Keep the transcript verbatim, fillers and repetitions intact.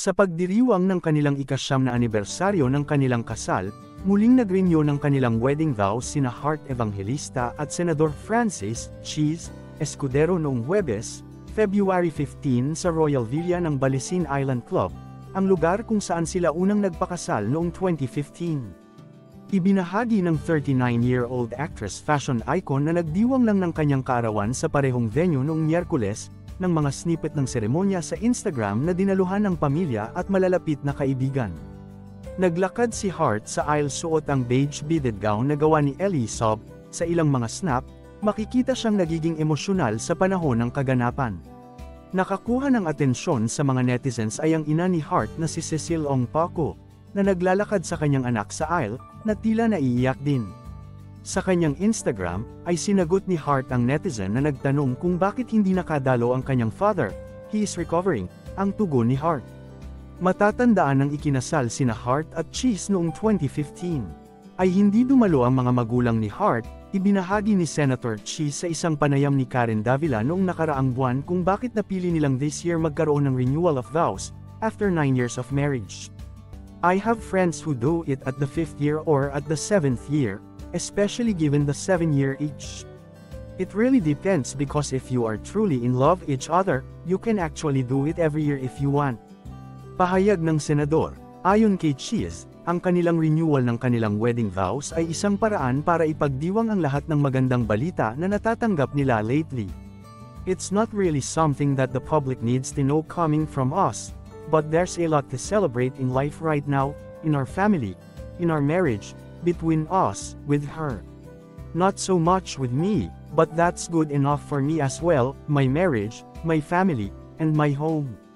Sa pagdiriwang ng kanilang ikasyam na anibersaryo ng kanilang kasal, muling nagrinyo ng kanilang wedding vows sina Hart Evangelista at Senador Francis Cheese Escudero noong Huwebes, February fifteen sa Royal Villa ng Balisin Island Club, ang lugar kung saan sila unang nagpakasal noong twenty fifteen. Ibinahagi ng thirty-nine-year-old actress fashion icon na nagdiwang lang ng kanyang kaarawan sa parehong venue noong Miyerkules, ng mga snippet ng seremonya sa Instagram na dinaluhan ng pamilya at malalapit na kaibigan. Naglakad si Hart sa aisle suot ang beige beaded gown na gawa ni Ellie Saub. Sa ilang mga snap, makikita siyang nagiging emosyonal sa panahon ng kaganapan. Nakakuha ng atensyon sa mga netizens ay ang ina ni Hart na si Cecile Ong Paco, na naglalakad sa kanyang anak sa aisle, na tila naiiyak din. Sa kanyang Instagram, ay sinagot ni Hart ang netizen na nagtanong kung bakit hindi nakadalo ang kanyang father. He is recovering, ang tugon ni Hart. Matatandaan ng ikinasal sina Hart at Cheese noong twenty fifteen. Ay hindi dumalo ang mga magulang ni Hart, ibinahagi ni Senator Cheese sa isang panayam ni Karen Davila noong nakaraang buwan kung bakit napili nilang this year magkaroon ng renewal of vows, after nine years of marriage. I have friends who do it at the fifth year or at the seventh year, especially given the seven-year age. It really depends because if you are truly in love each other, you can actually do it every year if you want. Pahayag ng senador, ayon kay Cheese, ang kanilang renewal ng kanilang wedding vows ay isang paraan para ipagdiwang ang lahat ng magandang balita na natatanggap nila lately. It's not really something that the public needs to know coming from us, but there's a lot to celebrate in life right now, in our family, in our marriage, between us, with her. Not so much with me, but that's good enough for me as well, my marriage, my family, and my home.